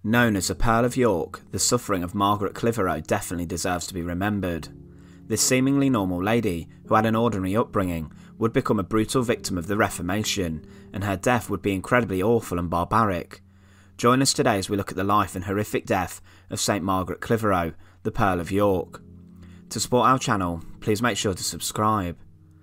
Known as the Pearl of York, the suffering of Margaret Clitheroe definitely deserves to be remembered. This seemingly normal lady, who had an ordinary upbringing, would become a brutal victim of the Reformation, and her death would be incredibly awful and barbaric. Join us today as we look at the life and horrific death of St Margaret Clitheroe, the Pearl of York. To support our channel, please make sure to subscribe.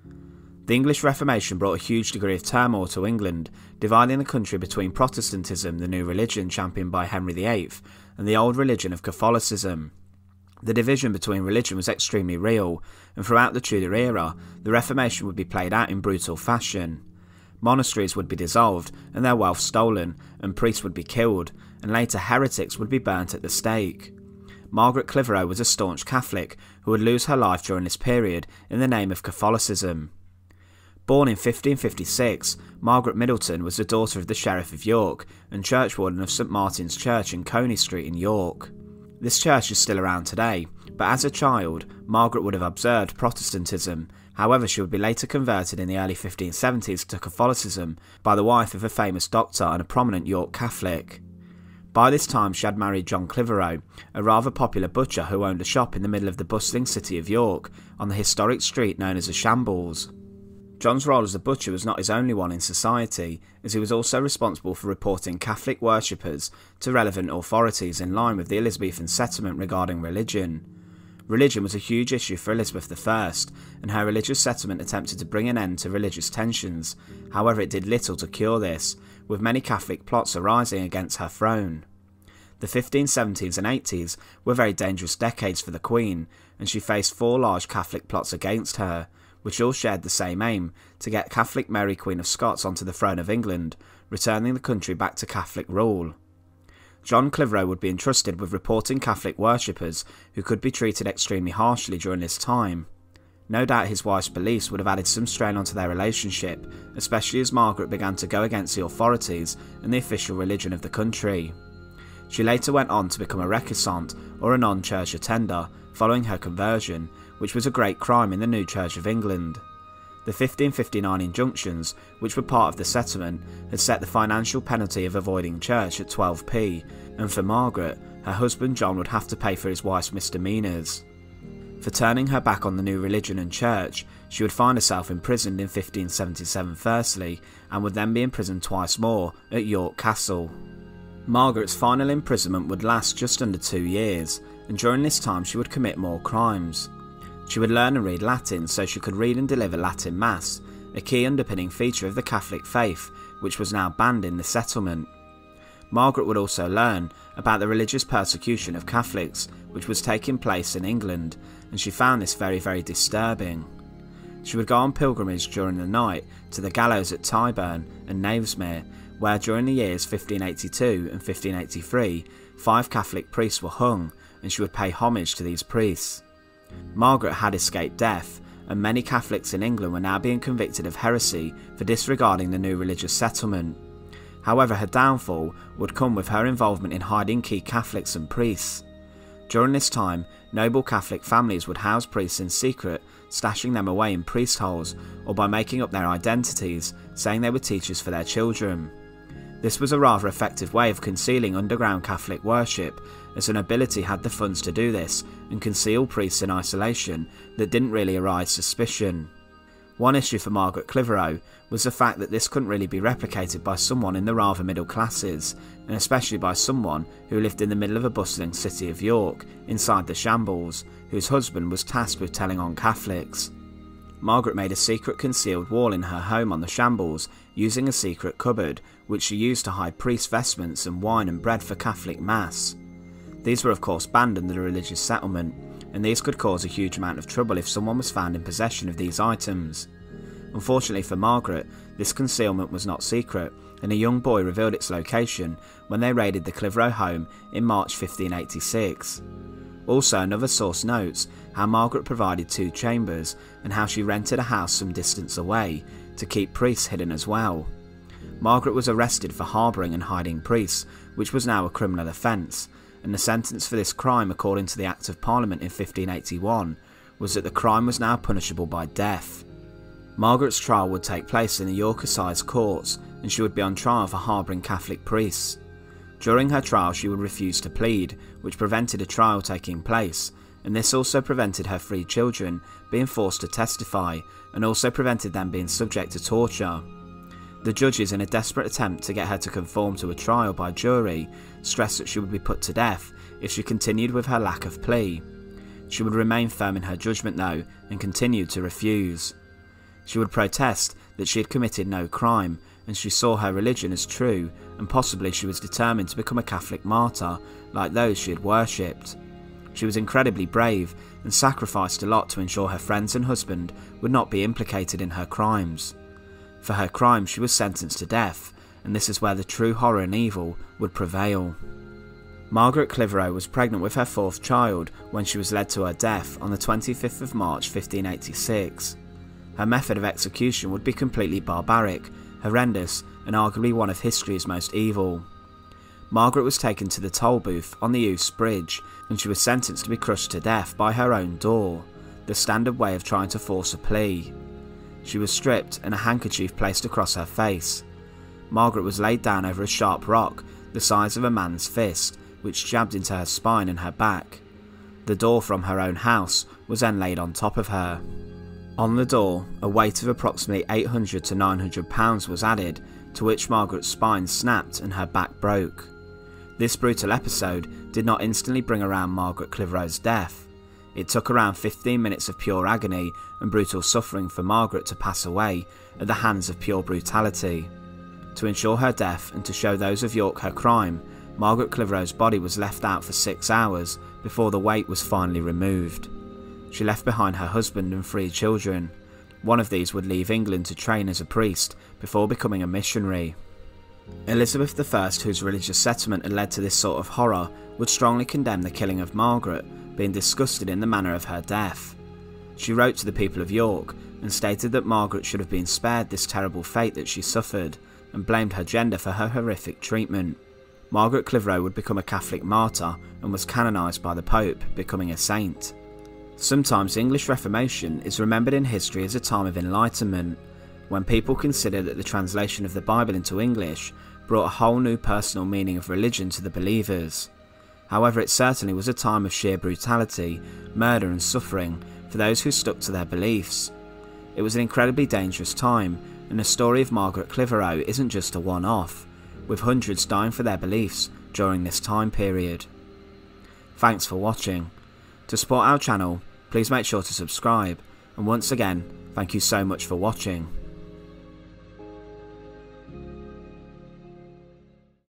The English Reformation brought a huge degree of turmoil to England, dividing the country between Protestantism, the new religion championed by Henry VIII, and the old religion of Catholicism. The division between religion was extremely real, and throughout the Tudor era, the Reformation would be played out in brutal fashion. Monasteries would be dissolved and their wealth stolen, and priests would be killed, and later heretics would be burnt at the stake. Margaret Clitheroe was a staunch Catholic who would lose her life during this period in the name of Catholicism. Born in 1556, Margaret Middleton was the daughter of the Sheriff of York and churchwarden of St Martin's Church in Coney Street in York. This church is still around today, but as a child, Margaret would have observed Protestantism. However, she would be later converted in the early 1570s to Catholicism by the wife of a famous doctor and a prominent York Catholic. By this time she had married John Clitheroe, a rather popular butcher who owned a shop in the middle of the bustling city of York, on the historic street known as the Shambles. John's role as a butcher was not his only one in society, as he was also responsible for reporting Catholic worshippers to relevant authorities in line with the Elizabethan settlement regarding religion. Religion was a huge issue for Elizabeth I, and her religious settlement attempted to bring an end to religious tensions. However, it did little to cure this, with many Catholic plots arising against her throne. The 1570s and 80s were very dangerous decades for the Queen, and she faced 4 large Catholic plots against her, which all shared the same aim, to get Catholic Mary Queen of Scots onto the throne of England, returning the country back to Catholic rule. John Clitheroe would be entrusted with reporting Catholic worshippers who could be treated extremely harshly during this time. No doubt his wife's beliefs would have added some strain onto their relationship, especially as Margaret began to go against the authorities and the official religion of the country. She later went on to become a recusant, or a non-church attender, following her conversion, which was a great crime in the new Church of England. The 1559 injunctions, which were part of the settlement, had set the financial penalty of avoiding church at 12p, and for Margaret, her husband John would have to pay for his wife's misdemeanours. For turning her back on the new religion and church, she would find herself imprisoned in 1577 firstly, and would then be imprisoned twice more at York Castle. Margaret's final imprisonment would last just under 2 years, and during this time she would commit more crimes. She would learn and read Latin so she could read and deliver Latin Mass, a key underpinning feature of the Catholic faith, which was now banned in the settlement. Margaret would also learn about the religious persecution of Catholics, which was taking place in England, and she found this very, very disturbing. She would go on pilgrimage during the night to the gallows at Tyburn and Knavesmire, where during the years 1582 and 1583, 5 Catholic priests were hung, and she would pay homage to these priests. Margaret had escaped death, and many Catholics in England were now being convicted of heresy for disregarding the new religious settlement. However, her downfall would come with her involvement in hiding key Catholics and priests. During this time, noble Catholic families would house priests in secret, stashing them away in priest holes, or by making up their identities, saying they were teachers for their children. This was a rather effective way of concealing underground Catholic worship, as the nobility had the funds to do this and conceal priests in isolation that didn't really arouse suspicion. One issue for Margaret Clitheroe was the fact that this couldn't really be replicated by someone in the rather middle classes, and especially by someone who lived in the middle of a bustling city of York, inside the Shambles, whose husband was tasked with telling on Catholics. Margaret made a secret concealed wall in her home on the Shambles, using a secret cupboard, which she used to hide priest vestments and wine and bread for Catholic Mass. These were of course banned under the religious settlement, and these could cause a huge amount of trouble if someone was found in possession of these items. Unfortunately for Margaret, this concealment was not secret, and a young boy revealed its location when they raided the Clitheroe home in March 1586. Also, another source notes how Margaret provided 2 chambers, and how she rented a house some distance away to keep priests hidden as well. Margaret was arrested for harbouring and hiding priests, which was now a criminal offence, and the sentence for this crime, according to the Act of Parliament in 1581, was that the crime was now punishable by death. Margaret's trial would take place in the York Assize Courts, and she would be on trial for harbouring Catholic priests. During her trial she would refuse to plead, which prevented a trial taking place, and this also prevented her 3 children being forced to testify, and also prevented them being subject to torture. The judges, in a desperate attempt to get her to conform to a trial by jury, stressed that she would be put to death if she continued with her lack of plea. She would remain firm in her judgment though, and continued to refuse. She would protest that she had committed no crime, and she saw her religion as true, and possibly she was determined to become a Catholic martyr like those she had worshipped. She was incredibly brave and sacrificed a lot to ensure her friends and husband would not be implicated in her crimes. For her crime she was sentenced to death, and this is where the true horror and evil would prevail. Margaret Clitheroe was pregnant with her 4th child when she was led to her death on the 25th of March 1586. Her method of execution would be completely barbaric, horrendous, and arguably one of history's most evil. Margaret was taken to the toll booth on the Ouse Bridge, and she was sentenced to be crushed to death by her own door, the standard way of trying to force a plea. She was stripped and a handkerchief placed across her face. Margaret was laid down over a sharp rock the size of a man's fist, which jabbed into her spine and her back. The door from her own house was then laid on top of her. On the door, a weight of approximately 800 to 900 pounds was added, to which Margaret's spine snapped and her back broke. This brutal episode did not instantly bring around Margaret Clitheroe's death. It took around 15 minutes of pure agony and brutal suffering for Margaret to pass away at the hands of pure brutality. To ensure her death and to show those of York her crime, Margaret Clitheroe's body was left out for 6 hours before the weight was finally removed. She left behind her husband and 3 children. One of these would leave England to train as a priest before becoming a missionary. Elizabeth I, whose religious settlement had led to this sort of horror, would strongly condemn the killing of Margaret, being disgusted in the manner of her death. She wrote to the people of York and stated that Margaret should have been spared this terrible fate that she suffered, and blamed her gender for her horrific treatment. Margaret Clitheroe would become a Catholic martyr and was canonised by the Pope, becoming a saint. Sometimes the English Reformation is remembered in history as a time of enlightenment, when people consider that the translation of the Bible into English brought a whole new personal meaning of religion to the believers. However, it certainly was a time of sheer brutality, murder and suffering for those who stuck to their beliefs. It was an incredibly dangerous time, and the story of Margaret Clitheroe isn't just a one-off, with hundreds dying for their beliefs during this time period. Thanks for watching. To support our channel, please make sure to subscribe, and once again, thank you so much for watching.